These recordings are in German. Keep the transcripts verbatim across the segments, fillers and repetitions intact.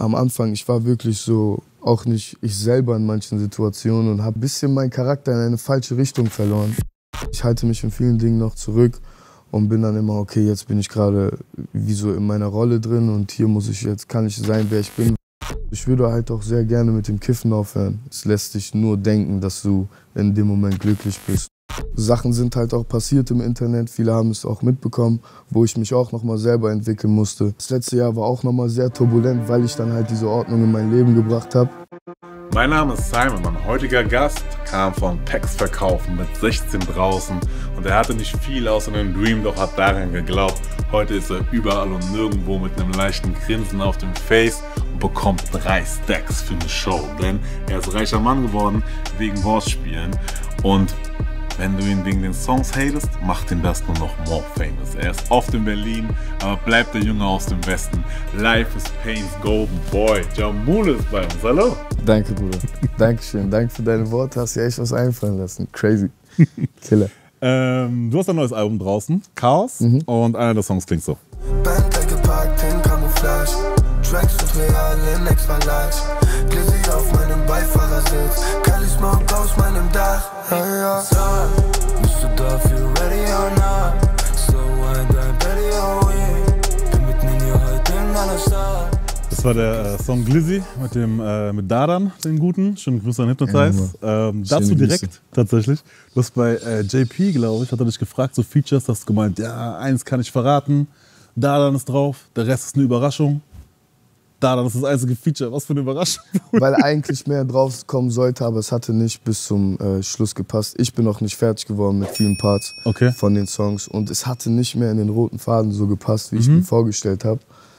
am Anfang, ich war wirklich so, auch nicht ich selber in manchen Situationen und habe ein bisschen meinen Charakter in eine falsche Richtung verloren. Ich halte mich in vielen Dingen noch zurück und bin dann immer, okay, jetzt bin ich gerade wie so in meiner Rolle drin und hier muss ich jetzt, kann ich sein, wer ich bin. Ich würde halt auch sehr gerne mit dem Kiffen aufhören. Es lässt dich nur denken, dass du in dem Moment glücklich bist. Sachen sind halt auch passiert im Internet, viele haben es auch mitbekommen, wo ich mich auch noch mal selber entwickeln musste. Das letzte Jahr war auch noch mal sehr turbulent, weil ich dann halt diese Ordnung in mein Leben gebracht habe. Mein Name ist Simon, mein heutiger Gast kam von Packs verkaufen mit sechzehn draußen und er hatte nicht viel außer einem Dream, doch hat daran geglaubt. Heute ist er überall und nirgendwo mit einem leichten Grinsen auf dem Face und bekommt drei Stacks für eine Show, denn er ist reicher Mann geworden wegen Horse-Spielen und wenn du ihn wegen den Songs hatest, macht ihn das nur noch more famous. Er ist oft in Berlin, aber bleibt der Junge aus dem Westen. Life is Pain's Golden Boy. Jamul ist bei uns. Hallo. Danke, Bruder. Dankeschön. Danke für deine Worte. Hast dir echt was einfallen lassen. Crazy. Killer. ähm, du hast ein neues Album draußen, Chaos. Mhm. Und einer der Songs klingt so. Bentley geparkt in Camouflage. Tracks und real in extra large. Glizzy auf meinem Beifahrersitz. Kali Smoke aus meinem Dach. Ja, ja. So, bist du dafür ready or not? So ein dein Belly, oh yeah. Bin mitten in dir heute in meiner Stadt. Das war der äh, Song Glizzy mit dem äh, mit Dadan, den guten. Schönen Grüße an Hypnotize. Ja, ähm, dazu direkt Grüße. Tatsächlich. Du hast bei äh, J P, glaube ich, hat er dich gefragt, so Features, hast du gemeint, ja, eins kann ich verraten. Dadan ist drauf, der Rest ist eine Überraschung. Dadan ist das einzige Feature, was für eine Überraschung. Weil eigentlich mehr drauf kommen sollte, aber es hatte nicht bis zum äh, Schluss gepasst. Ich bin noch nicht fertig geworden mit vielen Parts okay. von den Songs und es hatte nicht mehr in den roten Faden so gepasst, wie ich mhm. mir vorgestellt habe.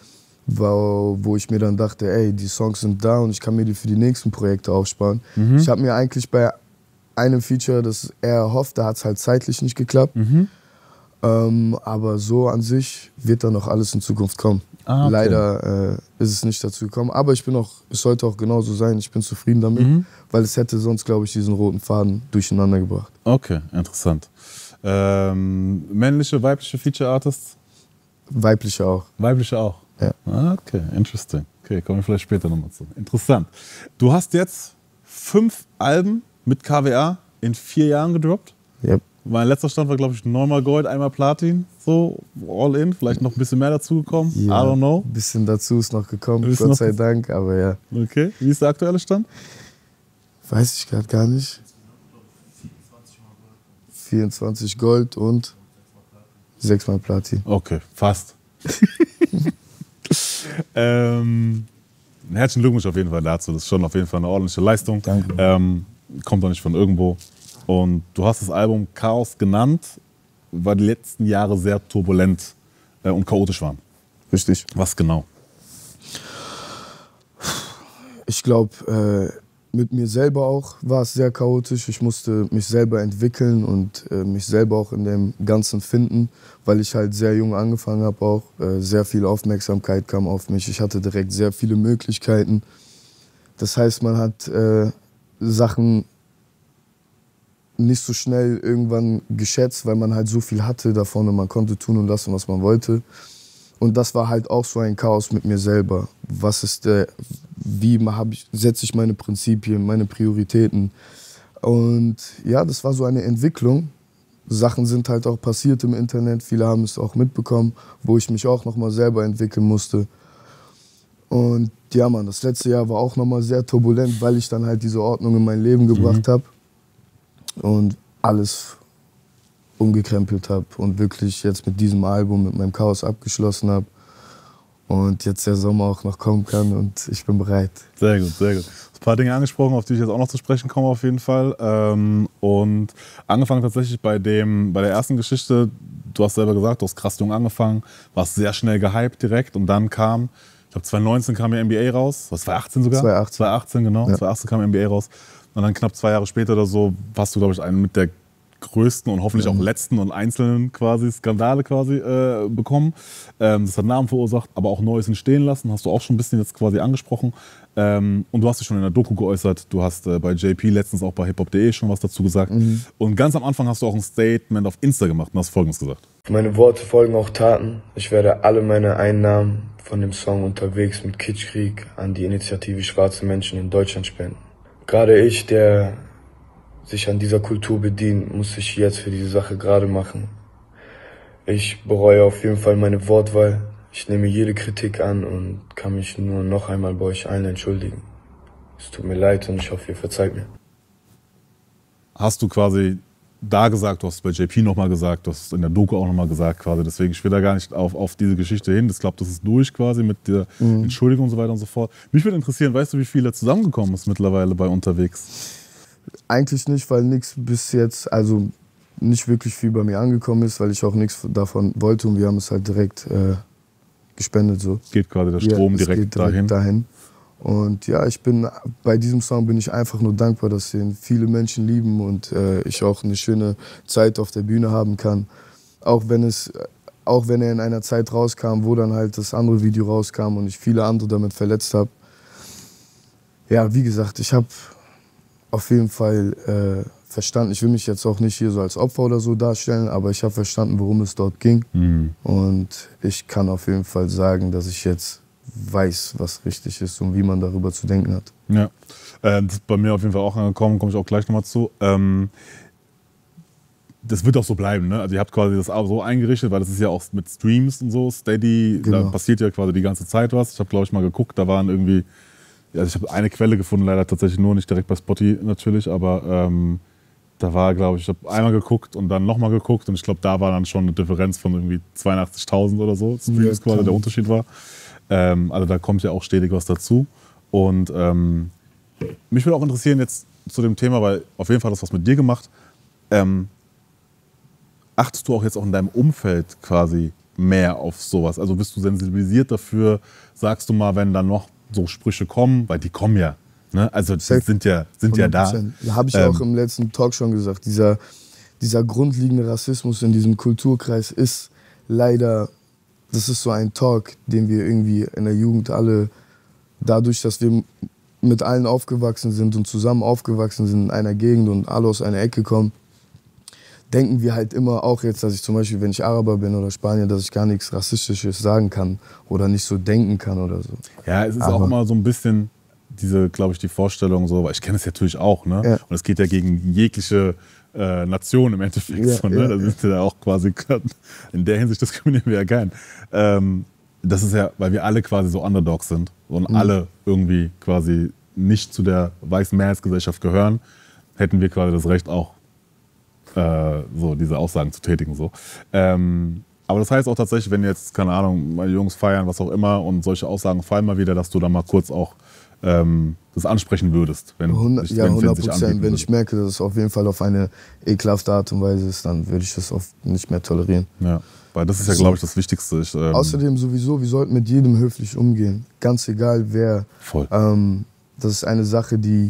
Wo, wo ich mir dann dachte, ey, die Songs sind da und ich kann mir die für die nächsten Projekte aufsparen. Mhm. Ich habe mir eigentlich bei einem Feature, das er erhofft, da hat es halt zeitlich nicht geklappt. Mhm. Ähm, aber so an sich wird da noch alles in Zukunft kommen. Ah, okay. Leider äh, ist es nicht dazu gekommen, aber ich bin auch, es sollte auch genauso sein, ich bin zufrieden damit, mhm. weil es hätte sonst, glaube ich, diesen roten Faden durcheinander gebracht. Okay, interessant. Ähm, männliche, weibliche Feature-Artists? Weibliche auch. Weibliche auch? Ja. Ah, okay, interesting. Okay, kommen wir vielleicht später nochmal zu. Interessant. Du hast jetzt fünf Alben mit K W A in vier Jahren gedroppt? Yep. Mein letzter Stand war, glaube ich, neunmal Gold, einmal Platin, so all in. Vielleicht noch ein bisschen mehr dazugekommen, ja, I don't know. Ein bisschen dazu ist noch gekommen, Gott noch sei Dank, aber ja. Okay, wie ist der aktuelle Stand? Weiß ich gerade gar nicht. vierundzwanzig Gold und sechsmal Platin. Okay, fast. ähm, herzlichen Glückwunsch auf jeden Fall dazu. Das ist schon auf jeden Fall eine ordentliche Leistung. Danke. Ähm, kommt doch nicht von irgendwo. Und du hast das Album Chaos genannt, weil die letzten Jahre sehr turbulent äh, und chaotisch waren. Richtig. Was genau? Ich glaube, äh, mit mir selber auch war es sehr chaotisch. Ich musste mich selber entwickeln und äh, mich selber auch in dem Ganzen finden, weil ich halt sehr jung angefangen habe auch. Äh, sehr viel Aufmerksamkeit kam auf mich. Ich hatte direkt sehr viele Möglichkeiten. Das heißt, man hat äh, Sachen nicht so schnell irgendwann geschätzt, weil man halt so viel hatte davon und man konnte tun und lassen, was man wollte. Und das war halt auch so ein Chaos mit mir selber. Was ist der, wie ich, setze ich meine Prinzipien, meine Prioritäten? Und ja, das war so eine Entwicklung. Sachen sind halt auch passiert im Internet, viele haben es auch mitbekommen, wo ich mich auch noch mal selber entwickeln musste. Und ja, Mann, das letzte Jahr war auch noch mal sehr turbulent, weil ich dann halt diese Ordnung in mein Leben gebracht mhm. habe. Und alles umgekrempelt habe und wirklich jetzt mit diesem Album, mit meinem Chaos abgeschlossen habe. Und jetzt der Sommer auch noch kommen kann und ich bin bereit. Sehr gut, sehr gut. Du hast ein paar Dinge angesprochen, auf die ich jetzt auch noch zu sprechen komme auf jeden Fall. Und angefangen tatsächlich bei, dem, bei der ersten Geschichte, du hast selber gesagt, du hast krass jung angefangen, warst sehr schnell gehypt direkt und dann kam, ich glaube zwanzig neunzehn kam ja N B A raus, was, zwanzig achtzehn sogar? zwanzig achtzehn. zwanzig achtzehn, genau, ja. zwanzig achtzehn kam N B A raus. Und dann knapp zwei Jahre später oder so hast du, glaube ich, einen mit der größten und hoffentlich auch letzten und einzelnen quasi Skandale quasi äh, bekommen. Ähm, das hat Namen verursacht, aber auch Neues entstehen lassen. Hast du auch schon ein bisschen jetzt quasi angesprochen. Ähm, und du hast dich schon in der Doku geäußert. Du hast äh, bei J P letztens auch bei hiphop punkt de schon was dazu gesagt. Mhm. Und ganz am Anfang hast du auch ein Statement auf Insta gemacht und hast Folgendes gesagt. Meine Worte folgen auch Taten. Ich werde alle meine Einnahmen von dem Song Unterwegs mit Kitschkrieg an die Initiative Schwarze Menschen in Deutschland spenden. Gerade ich, der sich an dieser Kultur bedient, muss sich jetzt für diese Sache gerade machen. Ich bereue auf jeden Fall meine Wortwahl. Ich nehme jede Kritik an und kann mich nur noch einmal bei euch allen entschuldigen. Es tut mir leid und ich hoffe, ihr verzeiht mir. Hast du quasi da gesagt, du hast es bei J P nochmal gesagt, du hast es in der Doku auch nochmal gesagt quasi, deswegen ich will da gar nicht auf, auf diese Geschichte hin. Ich glaube, das ist durch quasi mit der mhm. Entschuldigung und so weiter und so fort. Mich würde interessieren, weißt du, wie viele zusammengekommen ist mittlerweile bei Unterwegs? Eigentlich nicht, weil nichts bis jetzt, also nicht wirklich viel bei mir angekommen ist, weil ich auch nichts davon wollte und wir haben es halt direkt äh, gespendet. So. Geht quasi der Strom ja, direkt, geht direkt dahin. dahin. Und ja, ich bin bei diesem Song bin ich einfach nur dankbar, dass ihn viele Menschen lieben und äh, ich auch eine schöne Zeit auf der Bühne haben kann. Auch wenn es, auch wenn er in einer Zeit rauskam, wo dann halt das andere Video rauskam und ich viele andere damit verletzt habe. Ja, wie gesagt, ich habe auf jeden Fall äh, verstanden. Ich will mich jetzt auch nicht hier so als Opfer oder so darstellen, aber ich habe verstanden, worum es dort ging. Mhm. Und ich kann auf jeden Fall sagen, dass ich jetzt weiß, was richtig ist und wie man darüber zu denken hat. Ja, äh, das ist bei mir auf jeden Fall auch angekommen, komme ich auch gleich nochmal zu. Ähm, das wird auch so bleiben, ne? Also ihr habt quasi das auch so eingerichtet, weil das ist ja auch mit Streams und so, Steady, genau. Da passiert ja quasi die ganze Zeit was. Ich habe, glaube ich, mal geguckt, da waren irgendwie, also ich habe eine Quelle gefunden, leider tatsächlich nur, nicht direkt bei Spotify natürlich, aber ähm, da war, glaube ich, ich habe einmal geguckt und dann nochmal geguckt und ich glaube, da war dann schon eine Differenz von irgendwie zweiundachtzigtausend oder so, Streams ja, quasi, der Unterschied war. Ähm, also da kommt ja auch stetig was dazu. Und ähm, mich würde auch interessieren jetzt zu dem Thema, weil auf jeden Fall hat das was mit dir gemacht. Ähm, achtest du auch jetzt auch in deinem Umfeld quasi mehr auf sowas? Also bist du sensibilisiert dafür? Sagst du mal, wenn dann noch so Sprüche kommen, weil die kommen ja. Ne? Also die sind ja, sind ja da. Da habe ich ähm, auch im letzten Talk schon gesagt, dieser, dieser grundlegende Rassismus in diesem Kulturkreis ist leider... Das ist so ein Talk, den wir irgendwie in der Jugend alle, dadurch, dass wir mit allen aufgewachsen sind und zusammen aufgewachsen sind in einer Gegend und alle aus einer Ecke kommen, denken wir halt immer auch jetzt, dass ich zum Beispiel, wenn ich Araber bin oder Spanier, dass ich gar nichts Rassistisches sagen kann oder nicht so denken kann oder so. Ja, es ist Aber auch immer so ein bisschen diese, glaube ich, die Vorstellung so, weil ich kenne es natürlich auch, ne? Ja. Und es geht ja gegen jegliche Äh, Nation im Endeffekt. Ja, so, ne? Ja, da sind wir ja auch quasi, in der Hinsicht diskriminieren wir ja keinen. Ähm, das ist ja, weil wir alle quasi so Underdogs sind und mhm. alle irgendwie quasi nicht zu der weißen Mehrheitsgesellschaft gehören, hätten wir quasi das Recht auch, äh, so diese Aussagen zu tätigen. So. Ähm, aber das heißt auch tatsächlich, wenn jetzt, keine Ahnung, meine Jungs feiern, was auch immer und solche Aussagen fallen mal wieder, dass du da mal kurz auch ähm, das ansprechen würdest, wenn hundert, sich, ja, wenn, hundert Prozent. Wenn ich merke, dass es auf jeden Fall auf eine ekelhafte Art und Weise ist, dann würde ich das oft nicht mehr tolerieren. Ja, weil das ist ja, glaube ich, das Wichtigste. Ich, ähm Außerdem sowieso, wir sollten mit jedem höflich umgehen. Ganz egal, wer. Voll. Ähm, das ist eine Sache, die,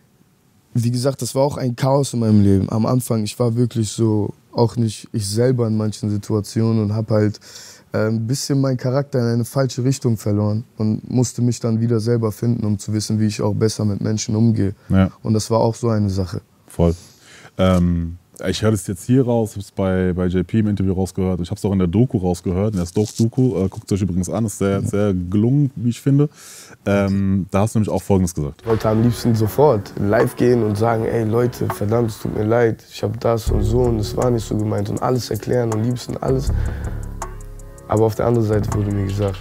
wie gesagt, das war auch ein Chaos in meinem Leben. Am Anfang, ich war wirklich so, auch nicht ich selber in manchen Situationen und habe halt ein bisschen meinen Charakter in eine falsche Richtung verloren und musste mich dann wieder selber finden, um zu wissen, wie ich auch besser mit Menschen umgehe. Ja. Und das war auch so eine Sache. Voll. Ähm, ich höre das jetzt hier raus, ich habe es bei, bei J P im Interview rausgehört, ich habe es auch in der Doku rausgehört, in der Stoke-Doku, äh, guckt es euch übrigens an, ist sehr, sehr gelungen, wie ich finde. Ähm, da hast du nämlich auch Folgendes gesagt. Ich wollte am liebsten sofort live gehen und sagen, ey Leute, verdammt, es tut mir leid, ich habe das und so und es war nicht so gemeint und alles erklären und liebsten alles. Aber auf der anderen Seite wurde mir gesagt,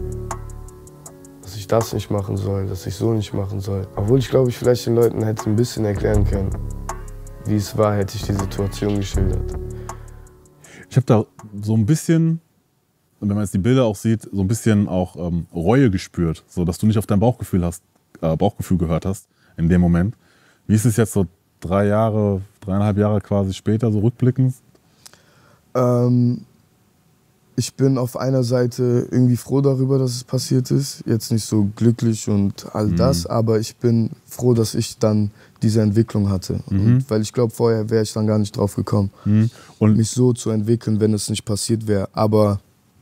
dass ich das nicht machen soll, dass ich so nicht machen soll. Obwohl ich glaube, ich vielleicht den Leuten hätte ein bisschen erklären können, wie es war, hätte ich die Situation geschildert. Ich habe da so ein bisschen, wenn man jetzt die Bilder auch sieht, so ein bisschen auch ähm, Reue gespürt, so dass du nicht auf dein Bauchgefühl hast, äh, Bauchgefühl gehört hast in dem Moment. Wie ist es jetzt so drei Jahre, dreieinhalb Jahre quasi später, so rückblickend? Ähm Ich bin auf einer Seite irgendwie froh darüber, dass es passiert ist. Jetzt nicht so glücklich und all das, mhm. aber ich bin froh, dass ich dann diese Entwicklung hatte. Mhm. Und weil ich glaube, vorher wäre ich dann gar nicht drauf gekommen, mhm. und mich so zu entwickeln, wenn es nicht passiert wäre. Aber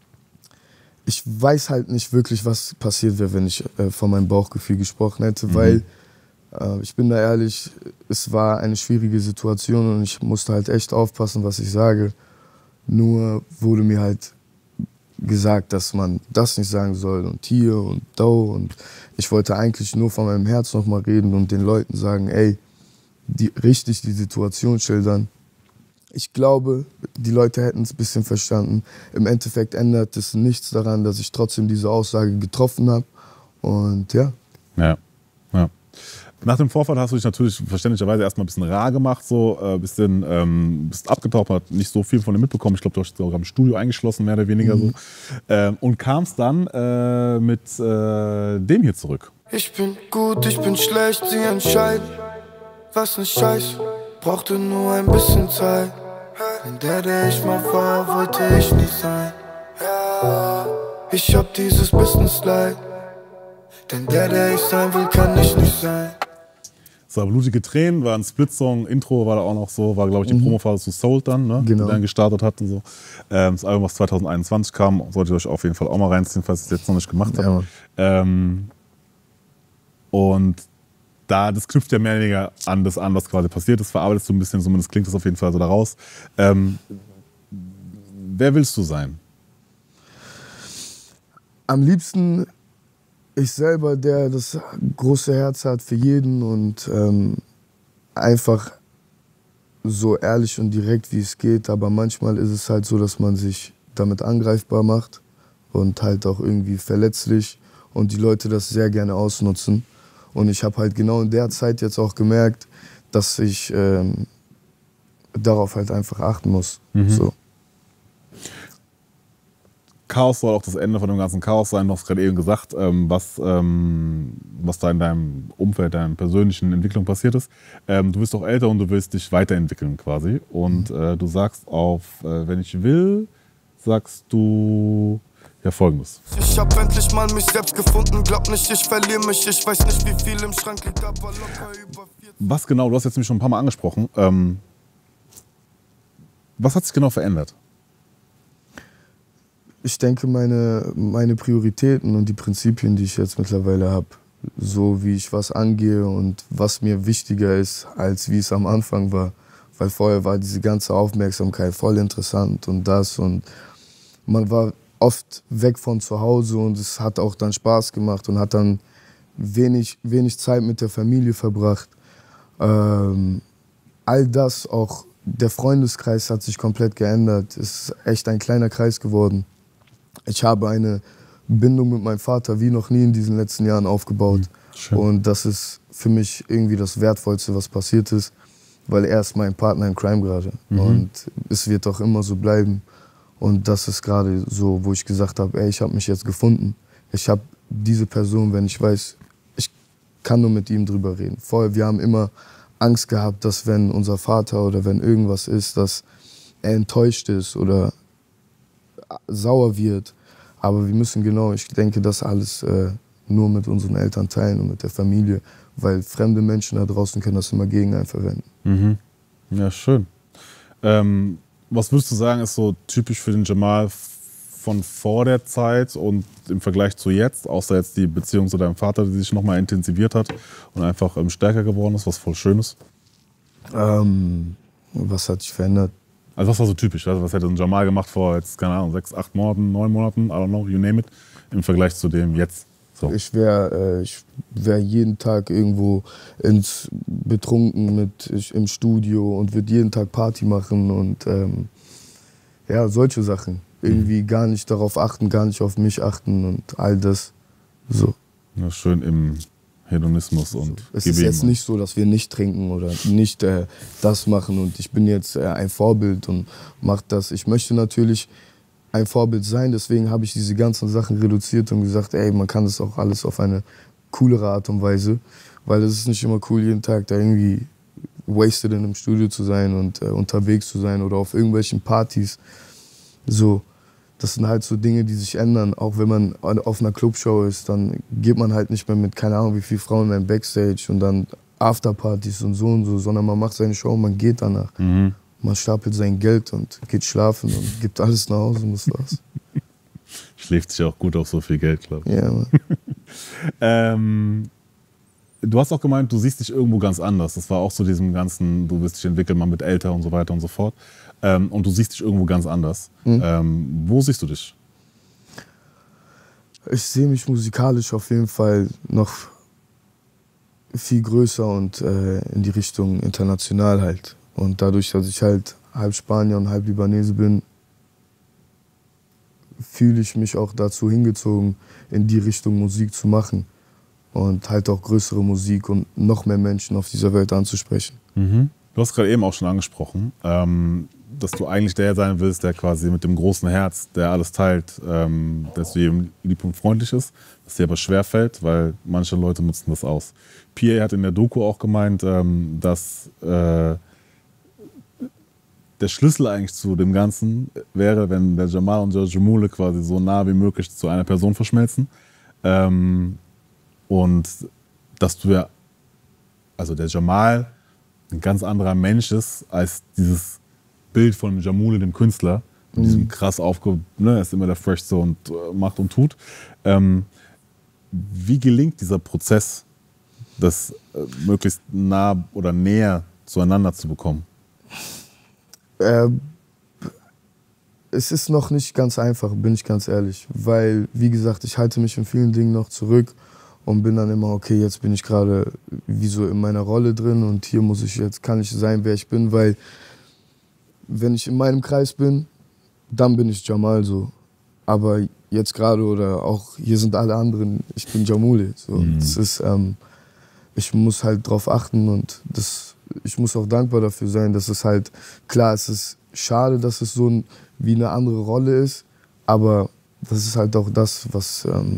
ich weiß halt nicht wirklich, was passiert wäre, wenn ich äh, von meinem Bauchgefühl gesprochen hätte, mhm. weil äh, ich bin da ehrlich, es war eine schwierige Situation und ich musste halt echt aufpassen, was ich sage. Nur wurde mir halt gesagt, dass man das nicht sagen soll und hier und da. Und ich wollte eigentlich nur von meinem Herz nochmal reden und den Leuten sagen, ey, die, richtig die Situation schildern. Ich glaube, die Leute hätten es ein bisschen verstanden. Im Endeffekt ändert es nichts daran, dass ich trotzdem diese Aussage getroffen habe. Und ja. Ja, ja. Nach dem Vorfall hast du dich natürlich verständlicherweise erstmal ein bisschen rar gemacht, so ein äh, bisschen ähm, bist abgetaucht, hat nicht so viel von dir mitbekommen. Ich glaube, du hast dich sogar im Studio eingeschlossen, mehr oder weniger mhm. so. Ähm, und kamst dann äh, mit äh, dem hier zurück. Ich bin gut, ich bin schlecht, sie entscheiden, was nicht scheiß, brauchte nur ein bisschen Zeit. Denn der, der ich mal war, wollte ich nicht sein. Ich hab dieses Business-Leid, denn der, der ich sein will, kann ich nicht sein. So, Blutige Tränen war ein Split-Song, Intro war da auch noch so, war glaube ich die mhm. Promophase zu Sold dann, ne? Genau. Die dann gestartet hat und so. Ähm, das Album, was zwanzig einundzwanzig kam, solltet ihr euch auf jeden Fall auch mal reinziehen, falls ihr es jetzt noch nicht gemacht habt. Ja, ähm, und da, das knüpft ja mehr oder weniger an das an, was quasi passiert ist, verarbeitest du ein bisschen, zumindest klingt das auf jeden Fall so daraus. Ähm, wer willst du sein? Am liebsten ich selber, der das große Herz hat für jeden und ähm, einfach so ehrlich und direkt, wie es geht. Aber manchmal ist es halt so, dass man sich damit angreifbar macht und halt auch irgendwie verletzlich und die Leute das sehr gerne ausnutzen. Und ich habe halt genau in der Zeit jetzt auch gemerkt, dass ich ähm, darauf halt einfach achten muss. Mhm. So. Chaos soll auch das Ende von dem ganzen Chaos sein. Du hast gerade eben gesagt, ähm, was, ähm, was da in deinem Umfeld, deiner persönlichen Entwicklung passiert ist. Ähm, du bist auch älter und du willst dich weiterentwickeln quasi. Und mhm. äh, du sagst auf, äh, wenn ich will, sagst du ja Folgendes. Ich hab endlich mal mich selbst gefunden, glaub nicht, ich verliere mich. Ich weiß nicht, wie viel im Schrank liegt, aber locker über vierzig. Was genau, du hast jetzt nämlich schon ein paar Mal angesprochen. Ähm, was hat sich genau verändert? Ich denke, meine, meine Prioritäten und die Prinzipien, die ich jetzt mittlerweile habe, so wie ich was angehe und was mir wichtiger ist, als wie es am Anfang war. Weil vorher war diese ganze Aufmerksamkeit voll interessant und das und man war oft weg von zu Hause und es hat auch dann Spaß gemacht und hat dann wenig, wenig Zeit mit der Familie verbracht. Ähm, all das, auch der Freundeskreis hat sich komplett geändert. Es ist echt ein kleiner Kreis geworden. Ich habe eine Bindung mit meinem Vater wie noch nie in diesen letzten Jahren aufgebaut. Schön. Und das ist für mich irgendwie das Wertvollste, was passiert ist, weil er ist mein Partner in Crime gerade. Mhm. Und es wird auch immer so bleiben. Und das ist gerade so, wo ich gesagt habe, ey, ich habe mich jetzt gefunden. Ich habe diese Person, wenn ich weiß, ich kann nur mit ihm drüber reden. Vorher, wir haben immer Angst gehabt, dass wenn unser Vater oder wenn irgendwas ist, dass er enttäuscht ist oder sauer wird. Aber wir müssen genau, ich denke, das alles äh, nur mit unseren Eltern teilen und mit der Familie, weil fremde Menschen da draußen können das immer gegen einen verwenden. Mhm. Ja, schön. Ähm, was würdest du sagen, ist so typisch für den Jamal von vor der Zeit und im Vergleich zu jetzt, außer jetzt die Beziehung zu deinem Vater, die sich nochmal intensiviert hat und einfach ähm, stärker geworden ist, was voll schön ist? Ähm, was hat sich verändert? Also was war so typisch? Also was hätte ein Jamal gemacht vor jetzt, keine Ahnung, sechs, acht Monaten, neun Monaten, I don't know, you name it, im Vergleich zu dem jetzt? So. Ich wäre äh, ich wär jeden Tag irgendwo ins betrunken mit ich, im Studio und würde jeden Tag Party machen und ähm, ja, solche Sachen. Irgendwie mhm. gar nicht darauf achten, gar nicht auf mich achten und all das. So. Ja, schön im Hedonismus und Es Gebeben. Ist jetzt nicht so, dass wir nicht trinken oder nicht äh, das machen und ich bin jetzt äh, ein Vorbild und mach das. Ich möchte natürlich ein Vorbild sein, deswegen habe ich diese ganzen Sachen reduziert und gesagt, ey, man kann das auch alles auf eine coolere Art und Weise, weil es ist nicht immer cool, jeden Tag da irgendwie wasted in einem Studio zu sein und äh, unterwegs zu sein oder auf irgendwelchen Partys. So, das sind halt so Dinge, die sich ändern. Auch wenn man auf einer Clubshow ist, dann geht man halt nicht mehr mit keine Ahnung wie viele Frauen in einem Backstage und dann Afterpartys und so und so, sondern man macht seine Show und man geht danach. Mhm. Man stapelt sein Geld und geht schlafen und gibt alles nach Hause und das war's. Schläft sich auch gut auf so viel Geld, glaube ich. Ja, Mann. ähm, du hast auch gemeint, du siehst dich irgendwo ganz anders. Das war auch so diesem ganzen, du wirst dich entwickeln, man wird älter und so weiter und so fort. Ähm, und du siehst dich irgendwo ganz anders. Mhm. Ähm, wo siehst du dich? Ich sehe mich musikalisch auf jeden Fall noch viel größer und äh, in die Richtung international halt. Und dadurch, dass ich halt halb Spanier und halb Libanese bin, fühle ich mich auch dazu hingezogen, in die Richtung Musik zu machen. Und halt auch größere Musik und noch mehr Menschen auf dieser Welt anzusprechen. Mhm. Du hast gerade eben auch schon angesprochen, ähm, dass du eigentlich der sein willst, der quasi mit dem großen Herz, der alles teilt, ähm, der zu jedem lieb und freundlich ist, was dir aber schwerfällt, weil manche Leute nutzen das aus. P A hat in der Doku auch gemeint, ähm, dass äh, der Schlüssel eigentlich zu dem Ganzen wäre, wenn der Jamal und der Jamule quasi so nah wie möglich zu einer Person verschmelzen. Ähm, und dass du ja, also der Jamal ein ganz anderer Mensch ist als dieses Bild von Jamule, dem Künstler, mit mhm. diesem krass aufge... Ne, er ist immer der Freshste und äh, macht und tut. Ähm, wie gelingt dieser Prozess, das äh, möglichst nah oder näher zueinander zu bekommen? Äh, es ist noch nicht ganz einfach, bin ich ganz ehrlich. Weil, wie gesagt, ich halte mich in vielen Dingen noch zurück und bin dann immer, okay, jetzt bin ich gerade wie so in meiner Rolle drin und hier muss ich jetzt, kann ich sein, wer ich bin, weil wenn ich in meinem Kreis bin, dann bin ich Jamal so. Aber jetzt gerade oder auch hier sind alle anderen, ich bin Jamule. So. Mhm. Das ist, ähm, ich muss halt drauf achten und das, ich muss auch dankbar dafür sein, dass es halt, klar, es ist schade, dass es so ein, wie eine andere Rolle ist, aber das ist halt auch das, was, ähm,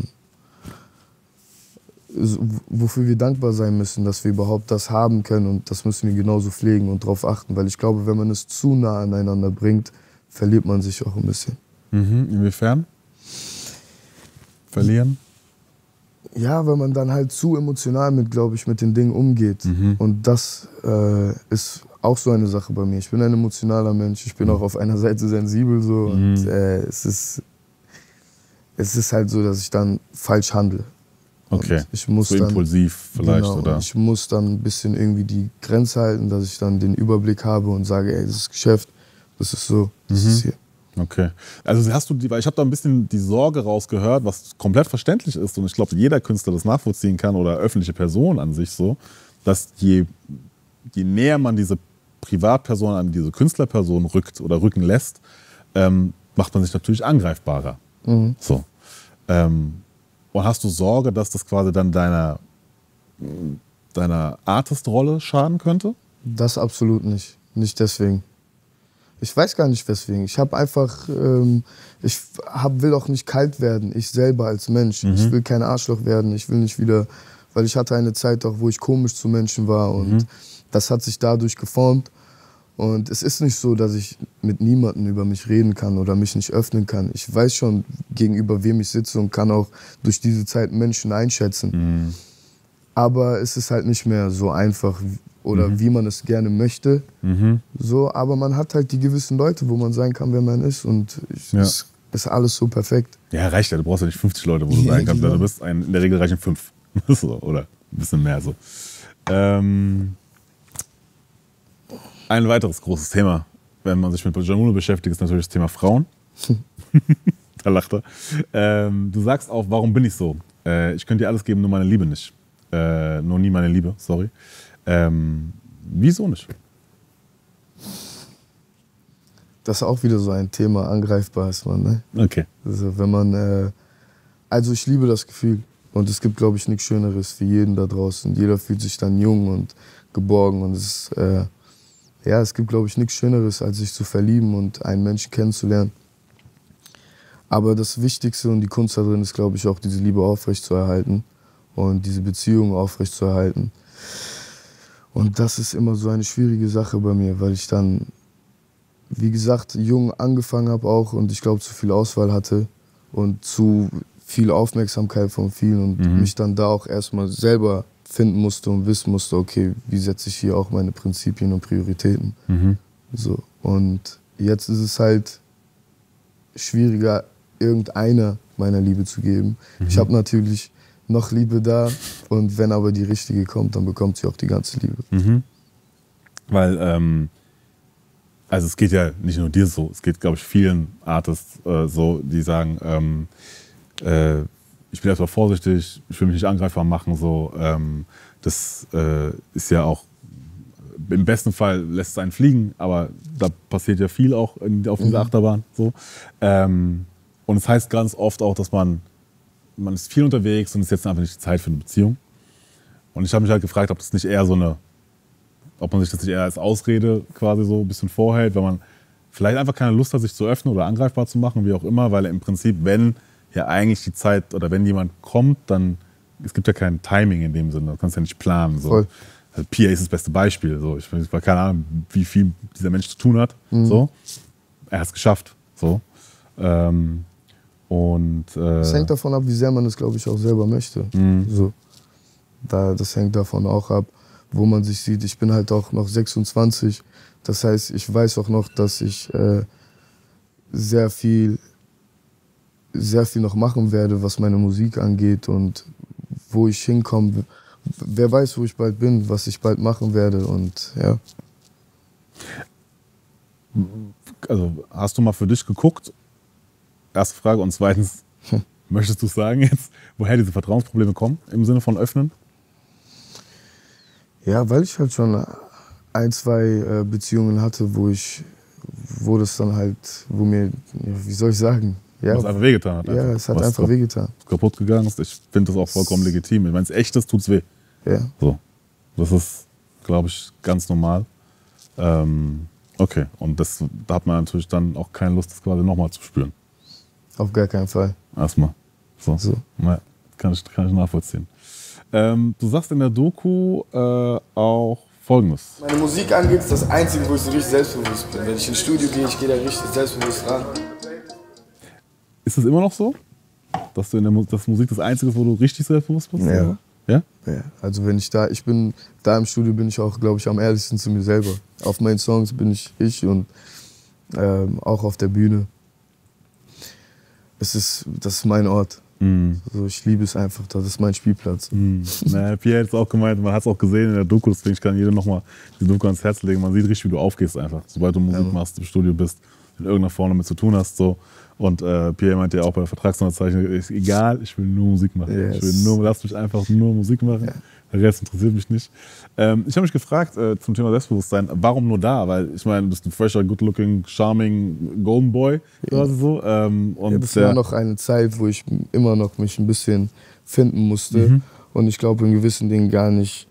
wofür wir dankbar sein müssen, dass wir überhaupt das haben können und das müssen wir genauso pflegen und darauf achten, weil ich glaube, wenn man es zu nah aneinander bringt, verliert man sich auch ein bisschen. Mhm. Inwiefern? Verlieren? Ja, weil man dann halt zu emotional mit, glaube ich, mit den Dingen umgeht. Mhm. Und das äh, ist auch so eine Sache bei mir. Ich bin ein emotionaler Mensch, ich bin mhm. auch auf einer Seite sensibel so mhm. und äh, es ist, es ist halt so, dass ich dann falsch handle. Okay, ich muss so dann, impulsiv vielleicht, genau, oder? Ich muss dann ein bisschen irgendwie die Grenze halten, dass ich dann den Überblick habe und sage, ey, das ist Geschäft, das ist so, das mhm. ist hier. Okay, also hast du, die, weil ich habe da ein bisschen die Sorge rausgehört, was komplett verständlich ist und ich glaube, jeder Künstler das nachvollziehen kann oder öffentliche Person an sich so, dass je, je näher man diese Privatperson an diese Künstlerperson rückt oder rücken lässt, ähm, macht man sich natürlich angreifbarer. Mhm. So. Ähm, Und hast du Sorge, dass das quasi dann deiner, deiner Artist-Rolle schaden könnte? Das absolut nicht. Nicht deswegen. Ich weiß gar nicht weswegen. Ich habe einfach, ähm, ich hab, will auch nicht kalt werden, ich selber als Mensch. Mhm. Ich will kein Arschloch werden, ich will nicht wieder, weil ich hatte eine Zeit auch, wo ich komisch zu Menschen war und mhm. das hat sich dadurch geformt. Und es ist nicht so, dass ich mit niemandem über mich reden kann oder mich nicht öffnen kann. Ich weiß schon, gegenüber wem ich sitze und kann auch durch diese Zeit Menschen einschätzen. Mhm. Aber es ist halt nicht mehr so einfach oder mhm. wie man es gerne möchte. Mhm. So, aber man hat halt die gewissen Leute, wo man sein kann, wer man ist. Und ich, ja. es ist alles so perfekt. Ja, reicht ja. Du brauchst ja nicht fünfzig Leute, wo du ja, sein kannst. Genau. Du bist ein, in der Regel reichen fünf. so, oder ein bisschen mehr so. Ähm... Ein weiteres großes Thema, wenn man sich mit Jamule beschäftigt, ist natürlich das Thema Frauen. Da lacht er. Ähm, du sagst auch, warum bin ich so? Äh, ich könnte dir alles geben, nur meine Liebe nicht. Äh, nur nie meine Liebe, sorry. Ähm, wieso nicht? Das ist auch wieder so ein Thema, angreifbar ist man. Ne? Okay. Also, wenn man, äh, also ich liebe das Gefühl. Und es gibt, glaube ich, nichts Schöneres für jeden da draußen. Jeder fühlt sich dann jung und geborgen. Und es ist, äh, ja, es gibt, glaube ich, nichts Schöneres, als sich zu verlieben und einen Menschen kennenzulernen. Aber das Wichtigste und die Kunst da drin ist, glaube ich, auch diese Liebe aufrechtzuerhalten und diese Beziehung aufrechtzuerhalten. Und das ist immer so eine schwierige Sache bei mir, weil ich dann, wie gesagt, jung angefangen habe auch und ich glaube, zu viel Auswahl hatte und zu viel Aufmerksamkeit von vielen und mhm. mich dann da auch erstmal selber finden musste und wissen musste, okay, wie setze ich hier auch meine Prinzipien und Prioritäten. Mhm. So. Und jetzt ist es halt schwieriger, irgendeiner meiner Liebe zu geben. Mhm. Ich habe natürlich noch Liebe da und wenn aber die richtige kommt, dann bekommt sie auch die ganze Liebe. Mhm. Weil, ähm, also es geht ja nicht nur dir so, es geht, glaube ich, vielen Artists äh, so, die sagen, ähm, äh, ich bin erstmal vorsichtig, ich will mich nicht angreifbar machen. So. Ähm, das äh, ist ja auch, im besten Fall lässt es einen fliegen, aber da passiert ja viel auch in, auf dieser mhm. Achterbahn. So. Ähm, und es heißt ganz oft auch, dass man, man ist viel unterwegs und es ist jetzt einfach nicht die Zeit für eine Beziehung. Und ich habe mich halt gefragt, ob das nicht eher so eine, ob man sich das nicht eher als Ausrede quasi so ein bisschen vorhält, weil man vielleicht einfach keine Lust hat, sich zu öffnen oder angreifbar zu machen, wie auch immer, weil im Prinzip, wenn ja eigentlich die Zeit oder wenn jemand kommt, dann, es gibt ja kein Timing in dem Sinne, du kannst ja nicht planen. So. Also P A ist das beste Beispiel. So. Ich weiß keine Ahnung, wie viel dieser Mensch zu tun hat. Mhm. So. Er hat es geschafft. So. Ähm, und, äh, das hängt davon ab, wie sehr man es, glaube ich, auch selber möchte. Mhm. So. Da, das hängt davon auch ab, wo man sich sieht. Ich bin halt auch noch sechsundzwanzig. Das heißt, ich weiß auch noch, dass ich äh, sehr viel, sehr viel noch machen werde, was meine Musik angeht und wo ich hinkomme. Wer weiß, wo ich bald bin, was ich bald machen werde und ja. Also hast du mal für dich geguckt? Erste Frage. Und zweitens, hm. möchtest du sagen jetzt, woher diese Vertrauensprobleme kommen im Sinne von öffnen? Ja, weil ich halt schon ein, zwei äh, Beziehungen hatte, wo ich, wo das dann halt, wo mir, ja, wie soll ich sagen? Ja, was einfach wehgetan hat. Ja, einfach. es hat was einfach wehgetan. Kaputt gegangen ist. Ich finde das auch vollkommen legitim. Wenn es echt ist, tut's weh. Ja. So. Das ist, glaube ich, ganz normal. Ähm, okay. Und das, da hat man natürlich dann auch keine Lust, das quasi nochmal zu spüren. Auf gar keinen Fall. Erstmal. So. so. Ja, kann ich, kann ich nachvollziehen. Ähm, du sagst in der Doku äh, auch Folgendes. Meine Musik angeht, ist das Einzige, wo ich so richtig selbstbewusst bin. Wenn ich ins Studio gehe, ich gehe da richtig selbstbewusst ran. Ist das immer noch so? Dass du in der Mu dass Musik das Einzige ist, wo du richtig selbstbewusst bist? Ja. Ja? Ja. Also wenn ich da, ich bin, da im Studio bin ich auch, glaube ich, am ehrlichsten zu mir selber. Auf meinen Songs bin ich ich und ähm, auch auf der Bühne. Es ist, das ist mein Ort. Mm. Also ich liebe es einfach, das ist mein Spielplatz. Mm. Naja, Pierre hat es auch gemeint, man hat es auch gesehen in der Doku, deswegen kann jeder nochmal die Doku ans Herz legen. Man sieht richtig, wie du aufgehst einfach, sobald du Musik ja, machst, im Studio bist, in irgendeiner Form damit zu tun hast. So. Und äh, Pierre meinte ja auch bei der Vertragsunterzeichnung, ist egal, ich will nur Musik machen. Yes. Ich will nur, lass mich einfach nur Musik machen. Ja. Der Rest interessiert mich nicht. Ähm, ich habe mich gefragt äh, zum Thema Selbstbewusstsein, warum nur da? Weil ich meine, du bist ein fresher, good-looking, charming Golden Boy, quasi so. Ähm, und ja, das war noch eine Zeit, wo ich immer noch mich ein bisschen finden musste. Mhm. Und ich glaube, in gewissen Dingen gar nicht,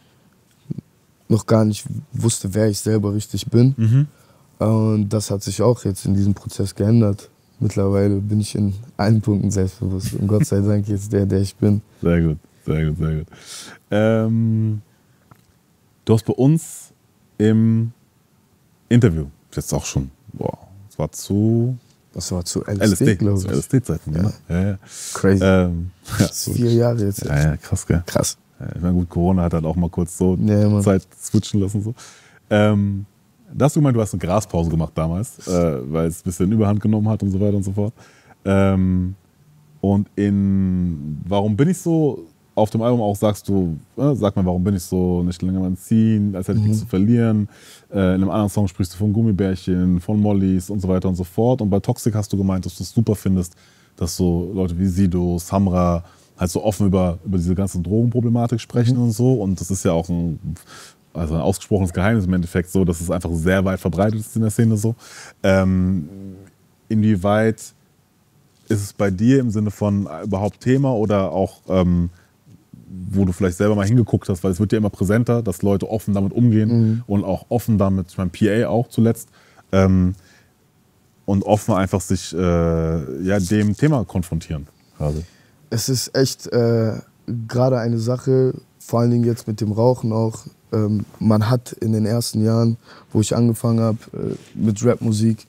noch gar nicht wusste, wer ich selber richtig bin. Mhm. Und das hat sich auch jetzt in diesem Prozess geändert. Mittlerweile bin ich in allen Punkten selbstbewusst. Und Gott sei Dank jetzt der, der ich bin. Sehr gut. Sehr gut, sehr gut. Ähm, du hast bei uns im Interview, jetzt auch schon, boah, das war zu... Das war zu L S D, glaube ich. Zu L S D-Zeiten, ja. Ja, ja. Crazy. Ähm, ja, das ist vier Jahre jetzt. Ja, ja, krass, gell? Krass. Ja, ich meine, gut, Corona hat halt auch mal kurz so ja, Zeit switchen lassen. So. Ähm, da hast du gemeint, du hast eine Graspause gemacht damals, äh, weil es ein bisschen Überhand genommen hat und so weiter und so fort. Ähm, und in Warum bin ich so... Auf dem Album auch sagst du, äh, sag mal, warum bin ich so nicht länger mal ziehen, als hätte ich mhm. nichts zu verlieren. Äh, in einem anderen Song sprichst du von Gummibärchen, von Mollys und so weiter und so fort. Und bei Toxic hast du gemeint, dass du es super findest, dass so Leute wie Sido, Samra halt so offen über, über diese ganze Drogenproblematik sprechen mhm. und so. Und das ist ja auch ein, also ein ausgesprochenes Geheimnis im Endeffekt so, dass es einfach sehr weit verbreitet ist in der Szene so. Ähm, inwieweit ist es bei dir im Sinne von überhaupt Thema oder auch ähm, wo du vielleicht selber mal hingeguckt hast, weil es wird ja immer präsenter, dass Leute offen damit umgehen mhm. und auch offen damit, ich meine P A auch zuletzt, ähm, und offen einfach sich äh, ja, dem Thema konfrontieren. Quasi. Es ist echt äh, gerade eine Sache, vor allen Dingen jetzt mit dem Rauchen auch, ähm, man hat in den ersten Jahren, wo ich angefangen habe äh, mit Rapmusik,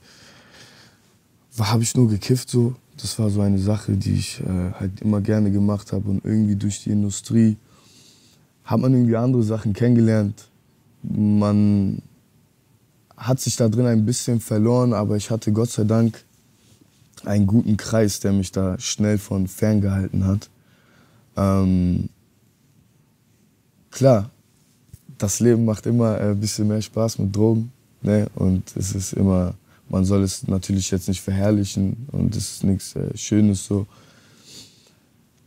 habe ich nur gekifft so. Das war so eine Sache, die ich äh, halt immer gerne gemacht habe. Und irgendwie durch die Industrie hat man irgendwie andere Sachen kennengelernt. Man hat sich da drin ein bisschen verloren, aber ich hatte Gott sei Dank einen guten Kreis, der mich da schnell von ferngehalten hat. Ähm, klar, das Leben macht immer ein bisschen mehr Spaß mit Drogen. Ne? Und es ist immer... Man soll es natürlich jetzt nicht verherrlichen und es ist nichts äh, Schönes so.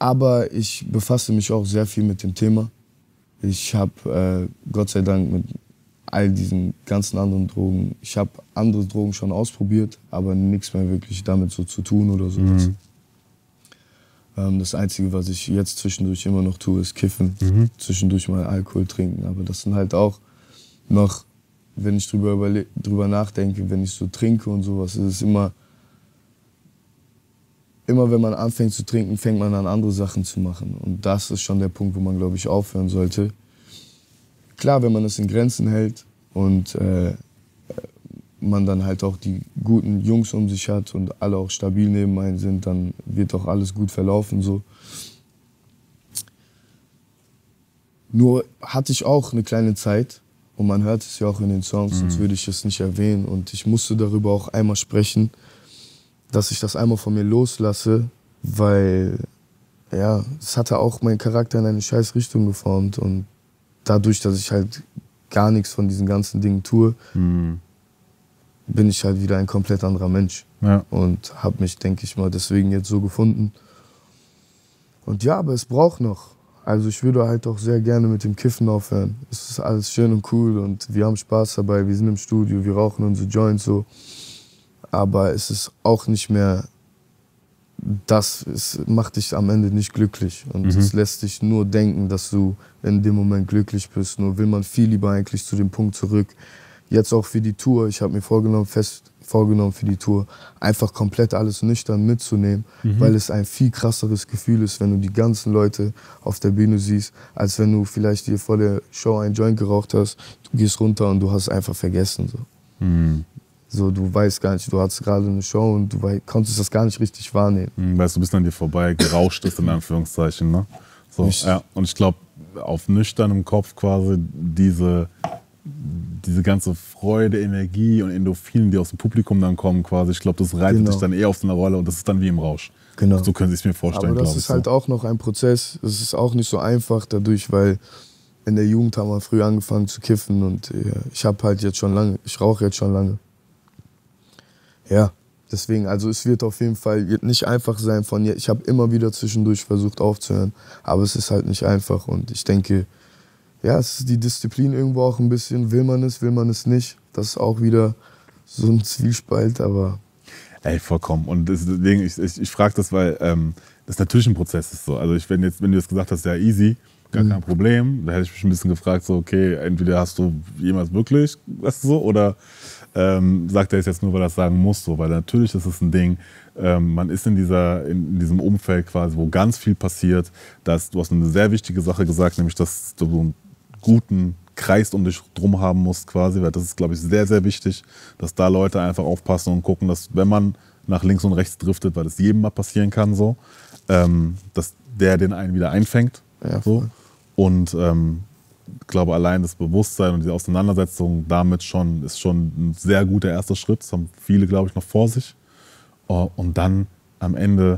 Aber ich befasse mich auch sehr viel mit dem Thema. Ich habe äh, Gott sei Dank mit all diesen ganzen anderen Drogen, ich habe andere Drogen schon ausprobiert, aber nichts mehr wirklich damit so zu tun oder so. Mhm. Ähm, das Einzige, was ich jetzt zwischendurch immer noch tue, ist kiffen. Mhm. Zwischendurch mal Alkohol trinken. Aber das sind halt auch noch, wenn ich drüber, überle- drüber nachdenke, wenn ich so trinke und sowas, ist es immer, immer wenn man anfängt zu trinken, fängt man an, andere Sachen zu machen. Und das ist schon der Punkt, wo man, glaube ich, aufhören sollte. Klar, wenn man es in Grenzen hält und äh, man dann halt auch die guten Jungs um sich hat und alle auch stabil neben einem sind, dann wird auch alles gut verlaufen. So. Nur hatte ich auch eine kleine Zeit, und man hört es ja auch in den Songs, mhm. sonst würde ich es nicht erwähnen. Und ich musste darüber auch einmal sprechen, dass ich das einmal von mir loslasse, weil ja, es hatte auch meinen Charakter in eine scheiß Richtung geformt. Und dadurch, dass ich halt gar nichts von diesen ganzen Dingen tue, mhm. bin ich halt wieder ein komplett anderer Mensch. Ja. Und habe mich, denke ich mal, deswegen jetzt so gefunden. Und ja, aber es braucht noch. Also ich würde halt auch sehr gerne mit dem Kiffen aufhören. Es ist alles schön und cool und wir haben Spaß dabei, wir sind im Studio, wir rauchen unsere Joints so. Aber es ist auch nicht mehr, das es macht dich am Ende nicht glücklich. Und mhm. es lässt dich nur denken, dass du in dem Moment glücklich bist. Nur will man viel lieber eigentlich zu dem Punkt zurück. Jetzt auch für die Tour, ich habe mir vorgenommen, fest vorgenommen für die Tour, einfach komplett alles nüchtern mitzunehmen, mhm. weil es ein viel krasseres Gefühl ist, wenn du die ganzen Leute auf der Bühne siehst, als wenn du vielleicht dir vor der Show einen Joint geraucht hast, du gehst runter und du hast es einfach vergessen. So. Mhm. So, du weißt gar nicht, du hattest gerade eine Show und du wei- konntest das gar nicht richtig wahrnehmen. Mhm, weißt du, bist an dir vorbei, gerauscht ist in Anführungszeichen. Ne? So, ja, und ich glaube, auf nüchternem Kopf quasi diese... diese ganze Freude, Energie und Endorphine, die aus dem Publikum dann kommen quasi, ich glaube, das reitet genau. dich dann eher auf so eine Rolle und das ist dann wie im Rausch. Genau. So können Sie es mir vorstellen, glaube ich. Aber das ist halt so. Auch noch ein Prozess, es ist auch nicht so einfach dadurch, weil in der Jugend haben wir früh angefangen zu kiffen und ja, ich habe halt jetzt schon lange, ich rauche jetzt schon lange. Ja, deswegen, also es wird auf jeden Fall nicht einfach sein von, ich habe immer wieder zwischendurch versucht aufzuhören, aber es ist halt nicht einfach und ich denke, ja, es ist die Disziplin irgendwo auch ein bisschen. Will man es, will man es nicht. Das ist auch wieder so ein Zwiespalt, aber... Ey, vollkommen. Und deswegen, ich, ich, ich frage das, weil ähm, das natürlich ein Prozess ist so. Also ich, wenn, jetzt, wenn du jetzt gesagt hast, ja easy, gar mhm. kein Problem, da hätte ich mich ein bisschen gefragt, so okay, entweder hast du jemals wirklich, weißt du so, oder ähm, sagt er es jetzt nur, weil er das sagen muss, so. Weil natürlich ist es ein Ding, ähm, man ist in, dieser, in, in diesem Umfeld quasi, wo ganz viel passiert. Dass, du hast eine sehr wichtige Sache gesagt, nämlich, dass du ein guten Kreis um dich drum haben musst quasi, weil das ist, glaube ich, sehr, sehr wichtig, dass da Leute einfach aufpassen und gucken, dass wenn man nach links und rechts driftet, weil das jedem mal passieren kann, so, ähm, dass der den einen wieder einfängt. Ja, so. Und ähm, ich glaube, allein das Bewusstsein und die Auseinandersetzung damit schon ist schon ein sehr guter erster Schritt. Das haben viele, glaube ich, noch vor sich. Oh, und dann am Ende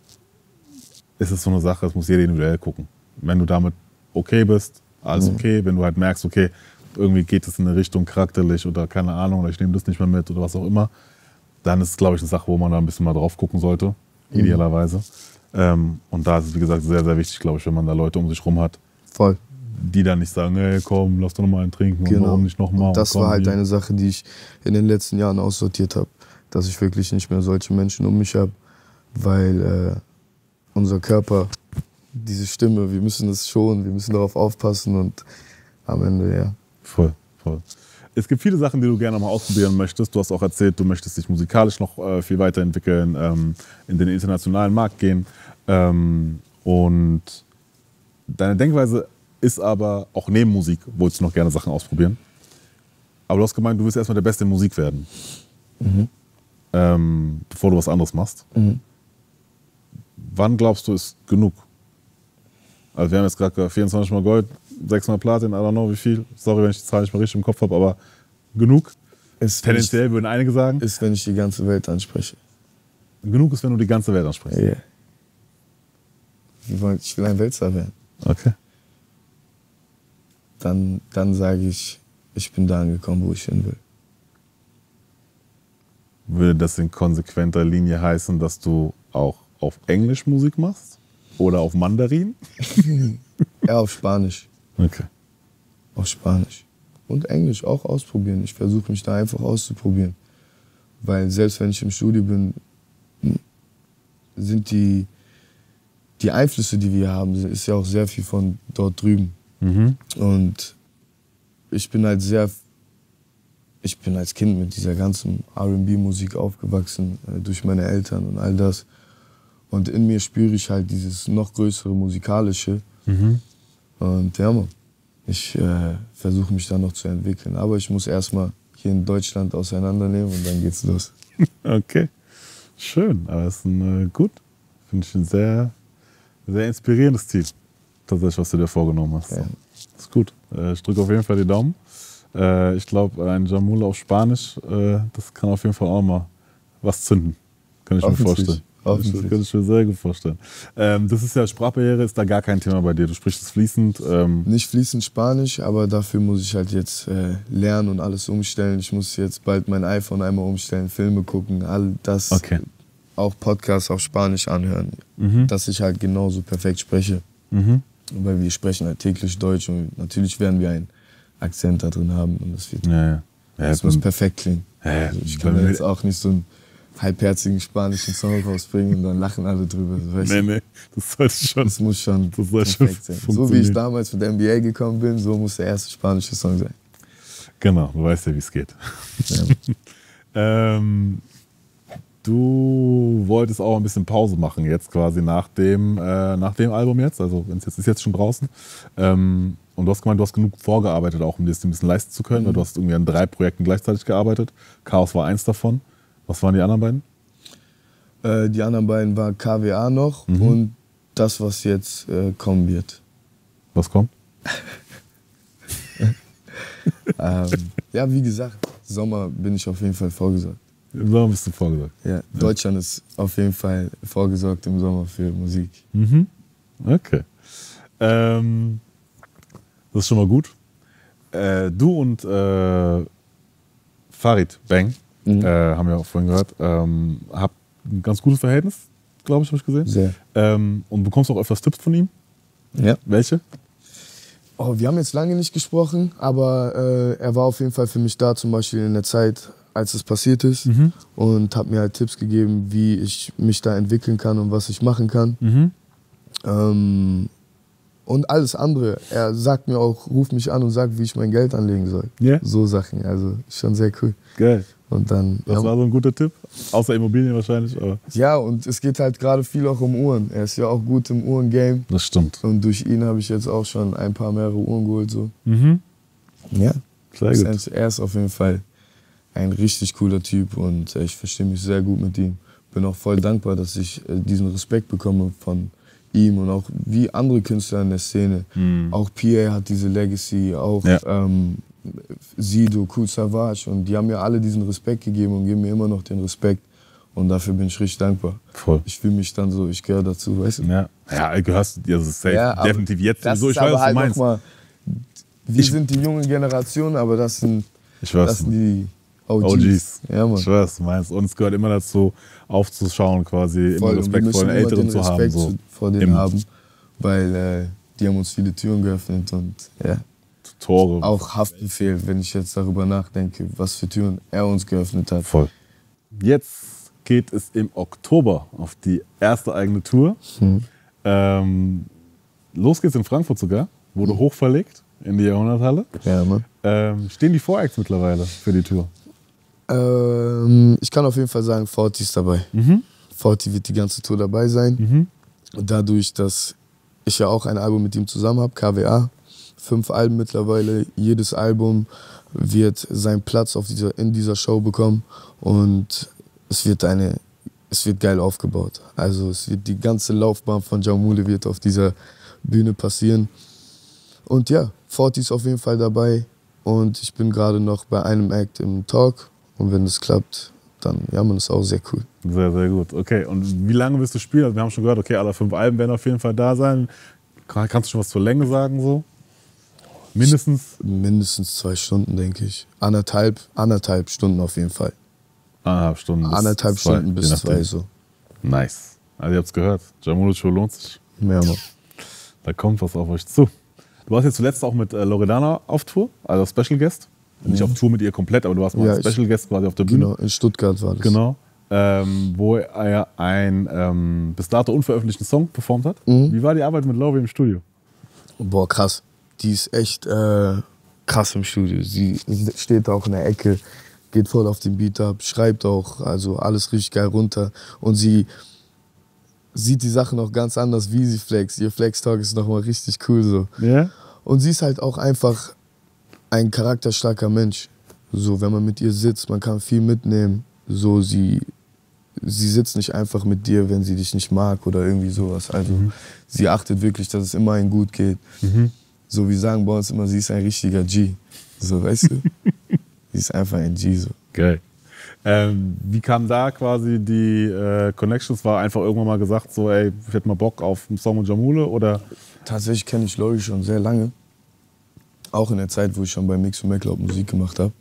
ist es so eine Sache, das muss jeder individuell gucken. Wenn du damit okay bist, alles okay. Wenn du halt merkst, okay, irgendwie geht es in eine Richtung charakterlich oder keine Ahnung, oder ich nehme das nicht mehr mit oder was auch immer, dann ist es, glaube ich, eine Sache, wo man da ein bisschen mal drauf gucken sollte, mhm. idealerweise. Ähm, und da ist es, wie gesagt, sehr, sehr wichtig, glaube ich, wenn man da Leute um sich rum hat. Voll. Die dann nicht sagen, hey, komm, lass doch noch mal einen trinken genau. und warum nicht noch mal. Und das und war halt hier. eine Sache, die ich in den letzten Jahren aussortiert habe, dass ich wirklich nicht mehr solche Menschen um mich habe, weil äh, unser Körper... diese Stimme, wir müssen es schonen, wir müssen darauf aufpassen und am Ende, ja. Voll, voll. Es gibt viele Sachen, die du gerne mal ausprobieren möchtest. Du hast auch erzählt, du möchtest dich musikalisch noch äh, viel weiterentwickeln, ähm, in den internationalen Markt gehen. Ähm, und deine Denkweise ist aber auch neben Musik, wolltest du noch gerne Sachen ausprobieren. Aber du hast gemeint, du willst erstmal der Beste in Musik werden, mhm. ähm, bevor du was anderes machst. Mhm. Wann glaubst du, ist genug? Also wir haben jetzt gerade vierundzwanzig Mal Gold, sechs Mal Platin, I don't know wie viel. Sorry, wenn ich die Zahl nicht mal richtig im Kopf habe, aber genug. Ist, tendenziell ich, würden einige sagen. Ist, wenn ich die ganze Welt anspreche. Genug ist, wenn du die ganze Welt ansprichst. Ja. Yeah. Ich will ein Weltstar werden. Okay. Dann, dann sage ich, ich bin da angekommen, wo ich hin will. Würde das in konsequenter Linie heißen, dass du auch auf Englisch Musik machst? oder auf Mandarin? Ja, auf Spanisch. Okay. Auf Spanisch. Und Englisch auch ausprobieren. Ich versuche mich da einfach auszuprobieren. Weil selbst wenn ich im Studio bin, sind die, die Einflüsse, die wir haben, ist ja auch sehr viel von dort drüben. Mhm. Und ich bin halt sehr, ich bin als Kind mit dieser ganzen R and B-Musik aufgewachsen, äh, durch meine Eltern und all das. Und in mir spüre ich halt dieses noch größere Musikalische. Mhm. Und ja, man, ich äh, versuche mich da noch zu entwickeln. Aber ich muss erstmal hier in Deutschland auseinandernehmen und dann geht's los. Okay, schön. Aber es ist ein, äh, gut, finde ich ein sehr, sehr inspirierendes Ziel, tatsächlich, was du dir vorgenommen hast. Ja. Das ist gut. Äh, ich drücke auf jeden Fall die Daumen. Äh, ich glaube, ein Jamul auf Spanisch, äh, das kann auf jeden Fall auch mal was zünden. Kann ich mir vorstellen. Das kann ich mir sehr gut vorstellen. Ähm, das ist ja, Sprachbarriere ist da gar kein Thema bei dir. Du sprichst es fließend. Ähm Nicht fließend Spanisch, aber dafür muss ich halt jetzt äh, lernen und alles umstellen. Ich muss jetzt bald mein iPhone einmal umstellen, Filme gucken, all das, okay. Auch Podcasts auf Spanisch anhören, mhm. dass ich halt genauso perfekt spreche. Mhm. Weil wir sprechen halt täglich Deutsch und natürlich werden wir einen Akzent da drin haben und das wird, ja, ja. das ja, muss perfekt klingen. Ja, ja. Also ich kann da jetzt auch nicht so einen halbherzigen spanischen Song rausbringen und dann lachen alle drüber. Weißt nee, nee, das sollte schon. Das muss schon das soll perfekt schon sein. So wie ich damals mit N B A gekommen bin, so muss der erste spanische Song sein. Genau, du weißt ja, wie es geht. Ja. ähm, du wolltest auch ein bisschen Pause machen jetzt quasi nach dem, äh, nach dem Album jetzt, also es jetzt, ist jetzt schon draußen. Ähm, und du hast gemeint, du hast genug vorgearbeitet, auch um dir das ein bisschen leisten zu können. Mhm. Weil du hast irgendwie an drei Projekten gleichzeitig gearbeitet. Chaos war eins davon. Was waren die anderen beiden? Äh, die anderen beiden waren K W A noch mhm. und das, was jetzt äh, kommen wird. Was kommt? ähm, ja, wie gesagt, Sommer bin ich auf jeden Fall vorgesorgt. Im Sommer bist du vorgesorgt? Ja, ja. Deutschland ist auf jeden Fall vorgesorgt im Sommer für Musik. Mhm. Okay. Ähm, das ist schon mal gut. Äh, du und äh, Farid Bang, mhm. äh, haben wir auch vorhin gehört, ähm, habt ein ganz gutes Verhältnis, glaube ich, habe ich gesehen. Sehr. Ähm, und bekommst auch öfters Tipps von ihm? Ja. Welche? Oh, wir haben jetzt lange nicht gesprochen, aber äh, er war auf jeden Fall für mich da, zum Beispiel in der Zeit, als es passiert ist, mhm. und hat mir halt Tipps gegeben, wie ich mich da entwickeln kann und was ich machen kann. Mhm. Ähm, und alles andere. Er sagt mir auch, ruft mich an und sagt, wie ich mein Geld anlegen soll. Yeah. So Sachen, also schon sehr cool. Geil. Und dann, das ja, war so ein guter Tipp, außer Immobilien wahrscheinlich. Aber ja, und es geht halt gerade viel auch um Uhren. Er ist ja auch gut im Uhrengame. Das stimmt. Und durch ihn habe ich jetzt auch schon ein paar mehrere Uhren geholt. So. Mhm. Ja, sehr gut. Ist, er ist auf jeden Fall ein richtig cooler Typ und ich verstehe mich sehr gut mit ihm. Bin auch voll dankbar, dass ich diesen Respekt bekomme von ihm und auch wie andere Künstler in der Szene. Mhm. Auch P A hat diese Legacy, auch ja. ähm, Sido, Kool Savas, und die haben mir alle diesen Respekt gegeben und geben mir immer noch den Respekt. Und dafür bin ich richtig dankbar. Voll. Ich fühle mich dann so, ich gehöre dazu, weißt du? Ja, ja, gehörst du, also safe, ja, definitiv jetzt sowieso. Ich weiß, was halt du meinst. Mal, wir ich, sind die junge Generation, aber das sind, ich weiß, das sind die O Gs. O Gs. Ja, Mann. Ich weiß, du meinst. Und es gehört immer dazu, aufzuschauen, quasi, voll, immer Respekt vor den Älteren zu haben. So. vor denen immer. haben, weil äh, die haben uns viele Türen geöffnet und ja. Tore. Auch Haftbefehl, wenn ich jetzt darüber nachdenke, was für Türen er uns geöffnet hat. Voll. Jetzt geht es im Oktober auf die erste eigene Tour. Hm. Ähm, los geht's in Frankfurt sogar, wurde hm. hochverlegt in die Jahrhunderthalle. Ja, Mann. Ähm, stehen die Voracts mittlerweile für die Tour? Ähm, ich kann auf jeden Fall sagen, Forty ist dabei. Mhm. Forty wird die ganze Tour dabei sein. Mhm. Und dadurch, dass ich ja auch ein Album mit ihm zusammen habe, K W A, fünf Alben mittlerweile, jedes Album wird seinen Platz auf dieser, in dieser Show bekommen und es wird eine, es wird geil aufgebaut. Also es wird die ganze Laufbahn von Jamule wird auf dieser Bühne passieren. Und ja, Forty ist auf jeden Fall dabei und ich bin gerade noch bei einem Act im Talk und wenn es klappt, dann ja, man ist auch sehr cool. Sehr, sehr gut. Okay, und wie lange wirst du spielen? Also wir haben schon gehört, okay, alle fünf Alben werden auf jeden Fall da sein. Kannst du schon was zur Länge sagen so? Mindestens? Mindestens zwei Stunden, denke ich. Anderthalb, anderthalb Stunden auf jeden Fall. Anderthalb Stunden bis Anderthalb zwei, Stunden bis zwei, so. Nice. Also ihr habt es gehört, Jamule Show lohnt sich. Ja, Mann. Da kommt was auf euch zu. Du warst jetzt zuletzt auch mit äh, Loredana auf Tour, also Special Guest. Mhm. Nicht auf Tour mit ihr komplett, aber du warst mal ja, Special ich, Guest quasi auf der Bühne. Genau, in Stuttgart war das. Genau. Ähm, wo er einen ähm, bis dato unveröffentlichten Song performt hat. Mhm. Wie war die Arbeit mit Lori im Studio? Boah, krass. Die ist echt äh, krass im Studio. Sie steht auch in der Ecke, geht voll auf den Beat ab, schreibt auch, also alles richtig geil runter. Und sie sieht die Sachen auch ganz anders, wie sie flext. Ihr Flex-Talk ist nochmal richtig cool so. Yeah. Und sie ist halt auch einfach ein charakterstarker Mensch. So, wenn man mit ihr sitzt, man kann viel mitnehmen. So, sie... Sie sitzt nicht einfach mit dir, wenn sie dich nicht mag oder irgendwie sowas. Also mhm. sie achtet wirklich, dass es immer ihnen gut geht. Mhm. So, wir sagen bei uns immer, sie ist ein richtiger G. So, weißt du? Sie ist einfach ein G. So. Geil. Ähm, wie kam da quasi die äh, Connections? War einfach irgendwann mal gesagt, so, ey, ich hätte mal Bock auf einen Song mit Jamule? Oder? Tatsächlich kenne ich Lori schon sehr lange. Auch in der Zeit, wo ich schon bei Mix und MacLeod Musik gemacht habe.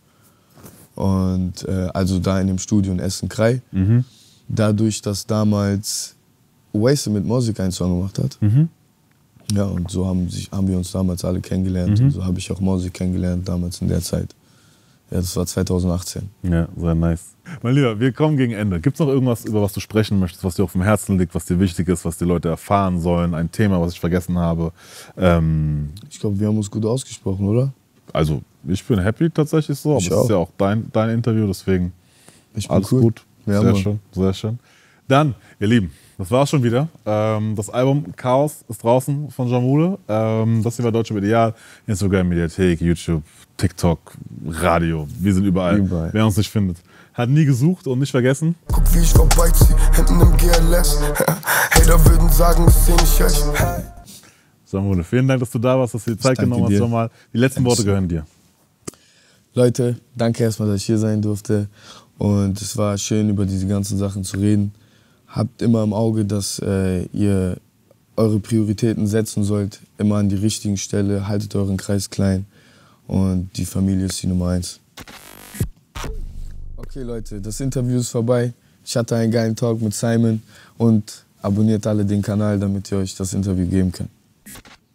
Und äh, also da in dem Studio in Essen-Krei. Mhm. Dadurch, dass damals Wasted mit Mosik einen Song gemacht hat. Mhm. Ja, und so haben, sich, haben wir uns damals alle kennengelernt. Mhm. Und so habe ich auch Mosik kennengelernt damals in der Zeit. Ja, das war zweitausendachtzehn. Ja, sehr nice. Mein Lieber, wir kommen gegen Ende. Gibt es noch irgendwas, über was du sprechen möchtest, was dir auf dem Herzen liegt, was dir wichtig ist, was die Leute erfahren sollen? Ein Thema, was ich vergessen habe? Ähm ich glaube, wir haben uns gut ausgesprochen, oder? Also, ich bin happy tatsächlich so. Aber es ist ja auch dein, dein Interview, deswegen ich bin alles cool. gut. Ja, sehr Mann. schön, sehr schön. Dann, ihr Lieben, das war's schon wieder. Ähm, das Album Chaos ist draußen von Jamule. Ähm, das hier war Deutschrap Ideal. Instagram, Mediathek, YouTube, TikTok, Radio. Wir sind überall. überall. Wer uns nicht findet. Hat nie gesucht und nicht vergessen. Guck, wie ich vorbeizieh, hinten im G L S. Hater würden sagen, das seh nicht echt. Jamule, vielen Dank, dass du da warst, dass du dir Zeit genommen hast. Nochmal. Die letzten Worte gehören dir. Leute, danke erstmal, dass ich hier sein durfte. Und es war schön, über diese ganzen Sachen zu reden. Habt immer im Auge, dass äh, ihr eure Prioritäten setzen sollt. Immer an die richtigen Stelle. Haltet euren Kreis klein. Und die Familie ist die Nummer eins. Okay, Leute, das Interview ist vorbei. Ich hatte einen geilen Talk mit Simon. Und abonniert alle den Kanal, damit ihr euch das Interview geben könnt.